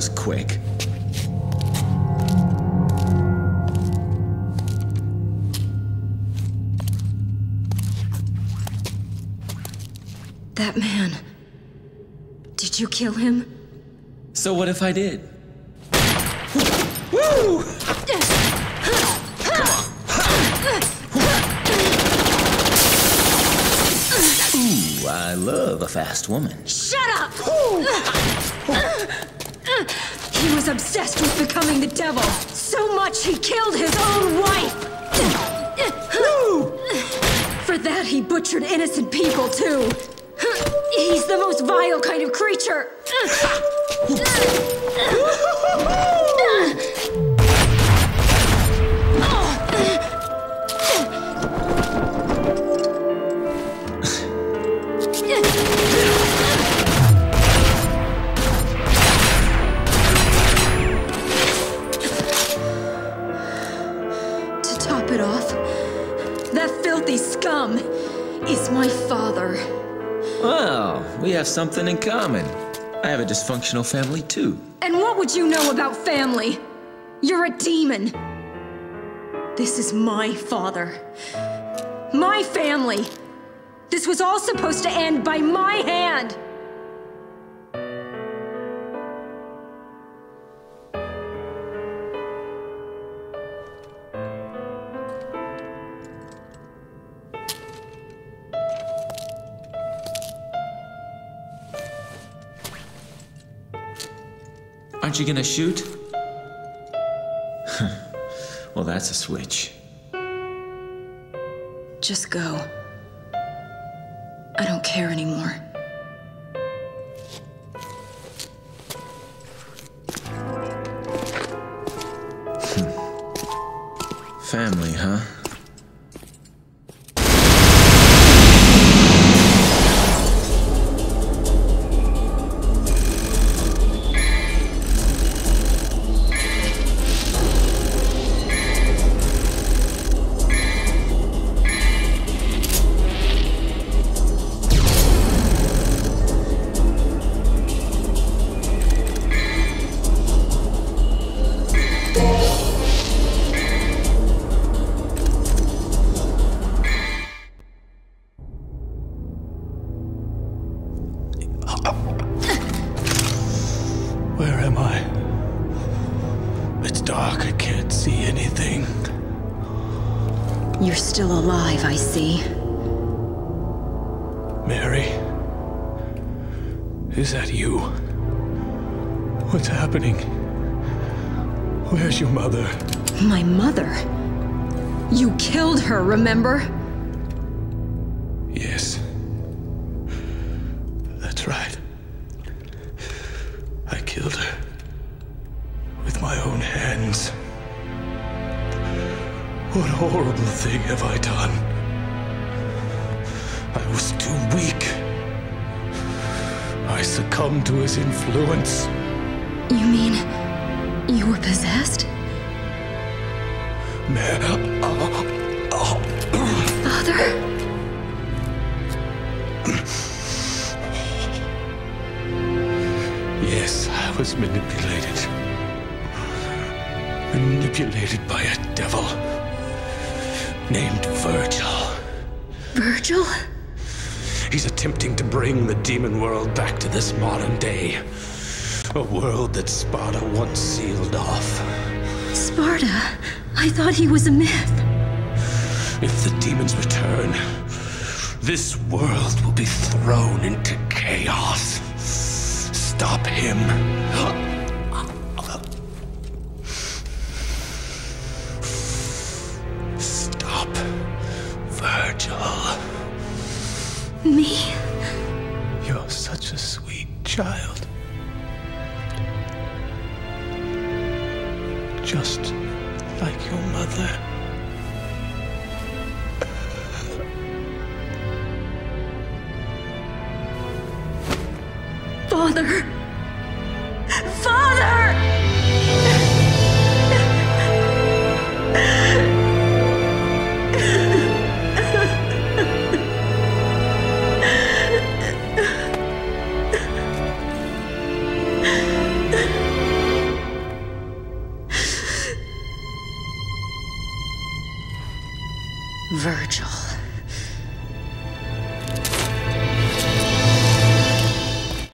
was quick. That man. Did you kill him? So what if I did? Woo! Ooh, I love a fast woman. Shut up! He was obsessed with becoming the devil. So much he killed his own wife! For that he butchered innocent people too. He's the most vile kind of creature! To top it off, that filthy scum is my father. Well, we have something in common. I have a dysfunctional family, too. And what would you know about family? You're a demon. This is my father. My family. This was all supposed to end by my hand. Aren't you gonna shoot? Well, that's a switch. Just go. I don't care anymore. Family, huh? Where am I? It's dark, I can't see anything. You're still alive, I see. Mary? Is that you? What's happening? Where's your mother? My mother? You killed her, remember? Yes. That's right. I killed her. With my own hands. What horrible thing have I done? I was too weak. I succumbed to his influence. You mean you were possessed? Father? Yes, I was manipulated. Manipulated by a devil named Vergil. Vergil? He's attempting to bring the demon world back to this modern day. A world that Sparta once sealed off. Sparta? I thought he was a myth. If the demons return, this world will be thrown into chaos. Stop him. Stop Vergil. Me? You're such a sweet child. Just like your mother. Father! Father! Vergil.